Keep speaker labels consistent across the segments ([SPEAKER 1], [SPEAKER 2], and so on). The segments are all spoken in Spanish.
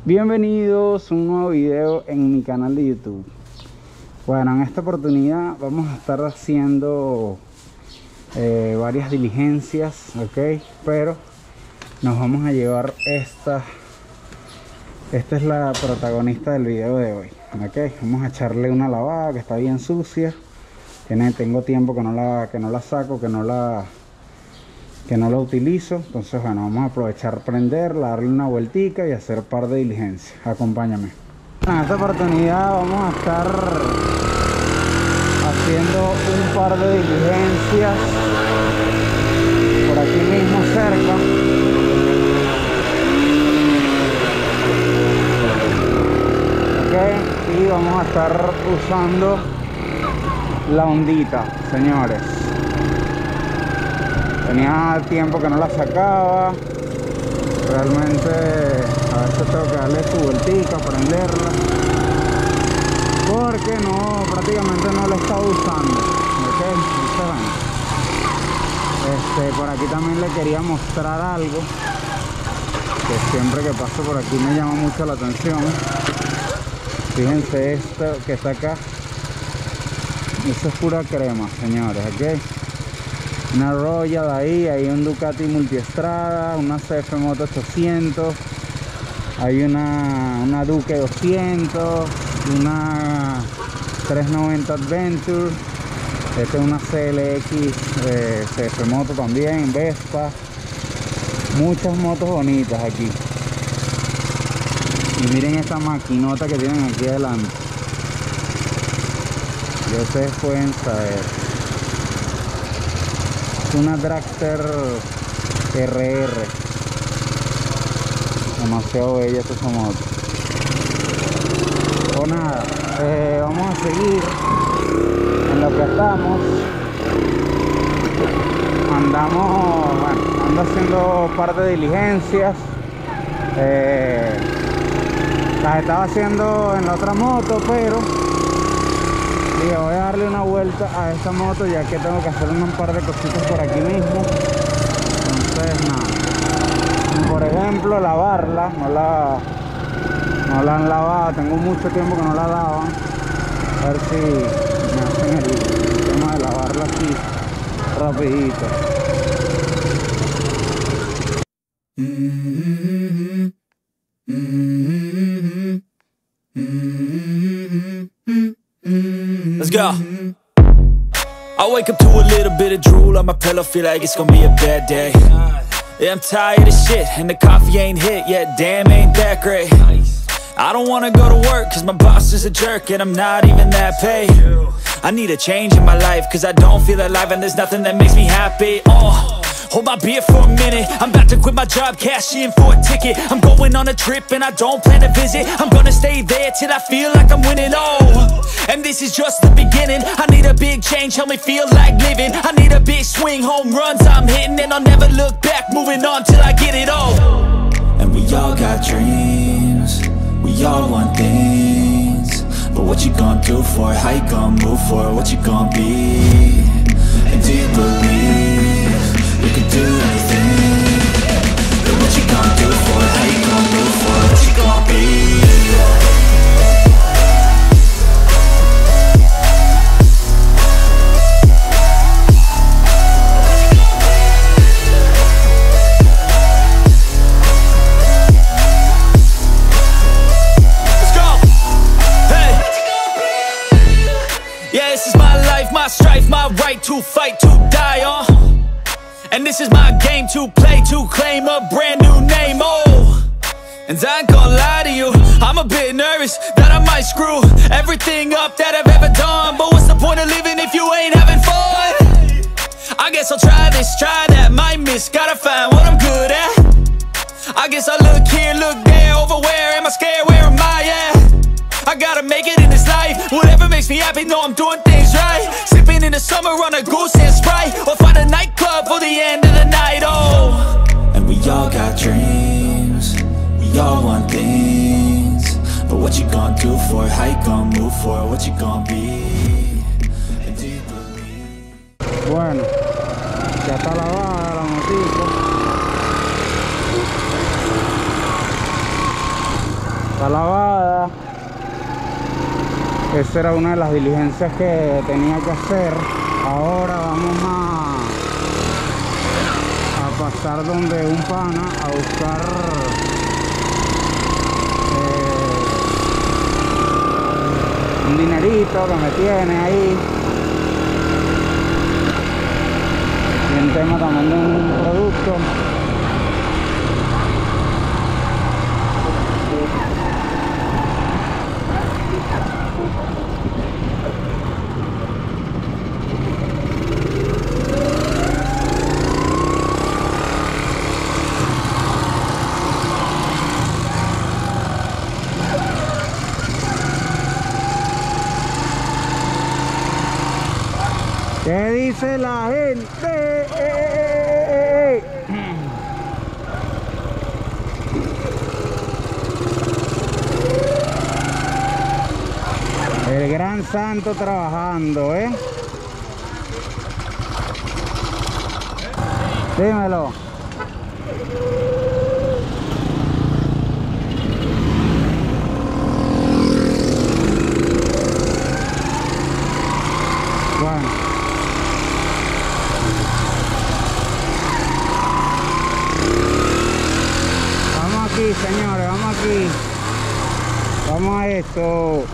[SPEAKER 1] Bienvenidos a un nuevo video en mi canal de YouTube. Bueno, en esta oportunidad vamos a estar haciendo varias diligencias, ok, pero nos vamos a llevar esta es la protagonista del video de hoy, ok. Vamos a echarle una lavada que está bien sucia, tengo tiempo que no la saco, que no la utilizo. Entonces bueno, vamos a aprovechar, prenderla, darle una vueltica y hacer un par de diligencias. Acompáñame. En esta oportunidad vamos a estar haciendo un par de diligencias por aquí mismo cerca. Ok, y vamos a estar usando la hondita, señores. Tenía tiempo que no la sacaba. Realmente a veces tengo que darle su vueltica, prenderla, porque prácticamente no la he estado usando, ¿ok? Por aquí también le quería mostrar algo que siempre que paso por aquí me llama mucho la atención. Fíjense esto que está acá. Eso es pura crema, señores, ¿ok? Una Royal ahí, hay un Ducati Multiestrada, una CF Moto 800, hay una Duke 200, una 390 Adventure, esta es una CLX CF Moto también, Vespa, muchas motos bonitas aquí. Y miren esta maquinota que tienen aquí adelante, ya ustedes pueden saber. Una Dragster RR, demasiado bella esta moto. O nada, vamos a seguir en lo que estamos. Ando haciendo un par de diligencias. Las estaba haciendo en la otra moto, pero dije, voy a darle una vuelta a esta moto ya que tengo que hacer un par de cositas por aquí mismo. Entonces nada, por ejemplo lavarla, no la han lavado, tengo mucho tiempo que no la lavan. A ver si me hacen el tema de lavarla así rapidito.
[SPEAKER 2] Let's go. I wake up to a little bit of drool on my pillow, feel like it's gonna be a bad day. Yeah, I'm tired of shit, and the coffee ain't hit yet, damn, ain't that great. I don't wanna go to work, cause my boss is a jerk, and I'm not even that paid. I need a change in my life, cause I don't feel alive, and there's nothing that makes me happy. Hold my beer for a minute, I'm about to quit my job, cash in for a ticket. I'm going on a trip and I don't plan to visit. I'm gonna stay there till I feel like I'm winning, and this is just the beginning. I need a big change, help me feel like living. I need a big swing, home runs I'm hitting, and I'll never look back, moving on till I get it all. And we all got dreams, we all want things, but what you gonna do for it? How you gonna move for it? What you gonna be? And do you believe you can do anything? But what you gonna do for it? How you gonna move for it? What you gonna be? Let's go! Hey! Yeah, this is my life, my strife, my right to fight, to die on. And this is my game to play, to claim a brand new name, And I ain't gonna lie to you, I'm a bit nervous that I might screw everything up that I've ever done. But what's the point of living if you ain't having fun? I guess I'll try this, try that, might miss, gotta find what I'm good at. I guess I look here, look there, over where am I scared, where am I at? I gotta make it in this life, whatever makes me happy, know I'm doing things right. Sipping in the summer on a goose and Sprite, or find a nightclub for the end of the night, And we all got dreams, we all want things, but what you gonna do for it? How you gonna move for it? What you gonna be? And do you believe?
[SPEAKER 1] Bueno, ya está lavada la motico. está lavada. Esa era una de las diligencias que tenía que hacer. Ahora vamos a pasar donde un pana a buscar un dinerito que me tiene ahí. Y un tema también de un producto. ¿Qué dice la gente? El gran santo trabajando, ¿eh? Dímelo. Bueno. Vamos aquí, señores, vamos aquí. Vamos a esto.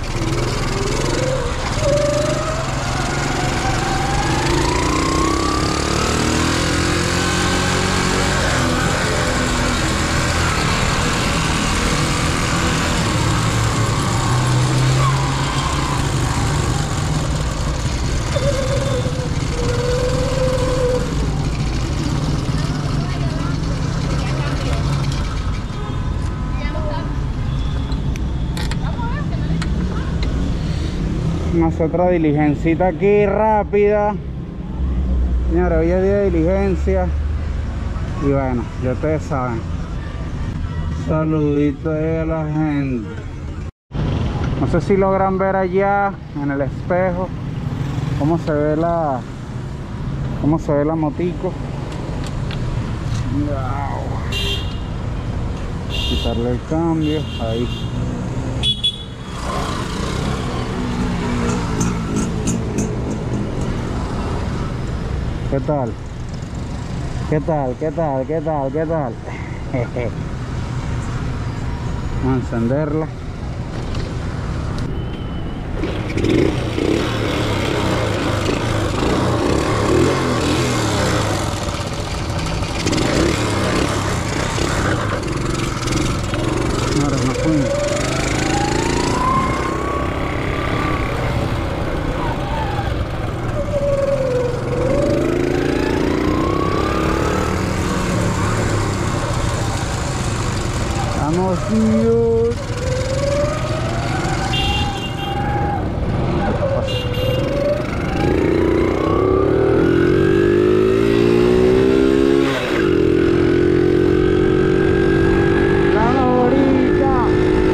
[SPEAKER 1] Otra diligencita aquí rápida, señores. Hoy es día de diligencia y bueno, ya ustedes saben. Saludito ahí a la gente. No sé si logran ver allá en el espejo cómo se ve la motico. Quitarle el cambio ahí. ¿Qué tal? ¿Qué tal? ¿Qué tal? ¿Qué tal? ¿Qué tal? Vamos a encenderla. Ahora nos fuimos. Dios. La Norita.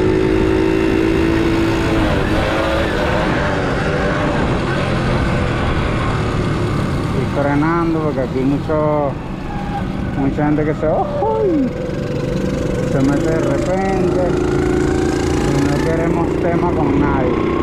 [SPEAKER 1] Estoy frenando porque aquí mucha gente que se mete de repente y no queremos tema con nadie.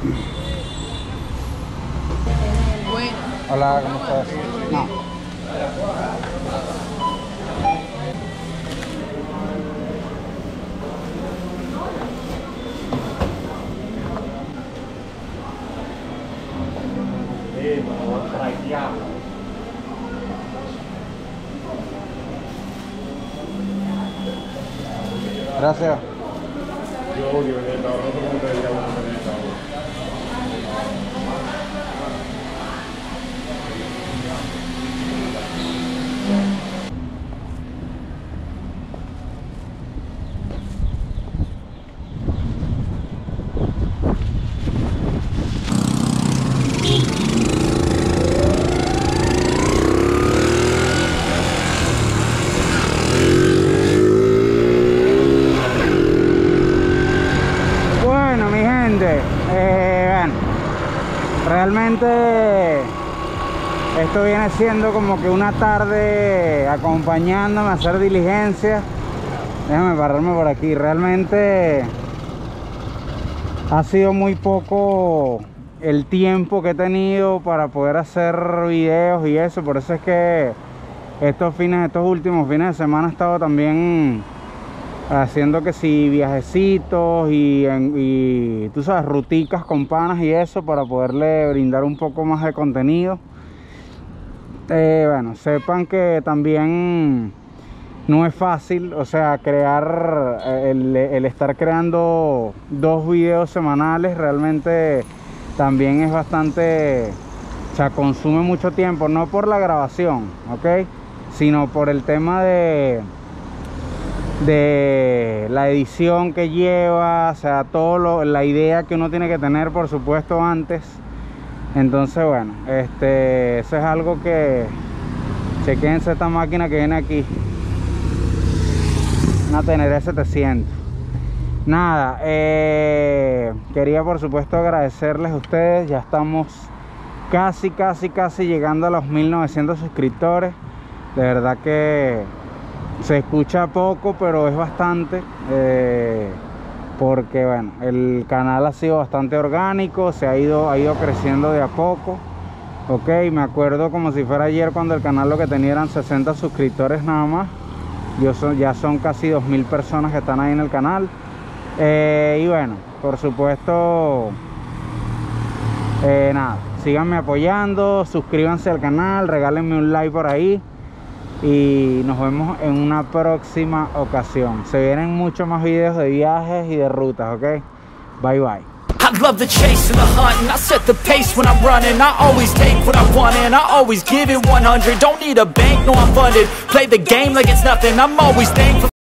[SPEAKER 3] Bueno.
[SPEAKER 1] Hola, ¿cómo estás? No. Gracias. Bueno, mi gente, bueno, realmente esto viene siendo como que una tarde acompañándome a hacer diligencias. Déjame pararme por aquí. Realmente ha sido muy poco el tiempo que he tenido para poder hacer videos y eso. Por eso es que estos últimos fines de semana he estado también haciendo que si viajecitos y tú sabes, ruticas con panas y eso, para poderle brindar un poco más de contenido. Bueno, sepan que también no es fácil, o sea, crear el estar creando 2 videos semanales realmente también es bastante, o sea, consume mucho tiempo, no por la grabación, ¿ok? Sino por el tema de la edición que lleva, o sea, la idea que uno tiene que tener, por supuesto, antes. Entonces, bueno, eso es algo que chequense esta máquina que viene aquí, una Teneré 700. Nada, quería por supuesto agradecerles a ustedes. Ya estamos casi llegando a los 1900 suscriptores. De verdad que se escucha poco, pero es bastante, porque bueno, el canal ha sido bastante orgánico, ha ido creciendo de a poco. Ok, me acuerdo como si fuera ayer cuando el canal lo que tenía eran 60 suscriptores nada más. Ya son casi 2000 personas que están ahí en el canal. Y bueno, por supuesto, nada, síganme apoyando, suscríbanse al canal, regálenme un like por ahí. Y nos vemos en una próxima ocasión. Se vienen muchos más videos de viajes y de rutas, ok. Bye bye.
[SPEAKER 2] I love the chase and the hunt, and I set the pace when I'm running. I always take what I want and I always give it 100. Don't need a bank, no I'm funded. Play the game like it's nothing, I'm always thankful.